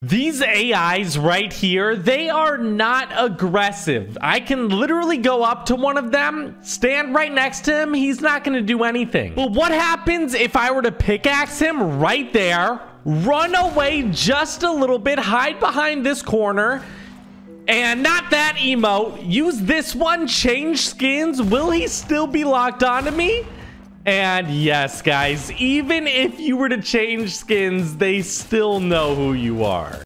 These AIs right here, they are not aggressive. I can literally go up to one of them, stand right next to him. He's not going to do anything. But what happens if I were to pickaxe him right there, run away just a little bit, hide behind this corner, and not that emote, use this one, change skins? Will he still be locked onto me? And yes, guys, even if you were to change skins, they still know who you are.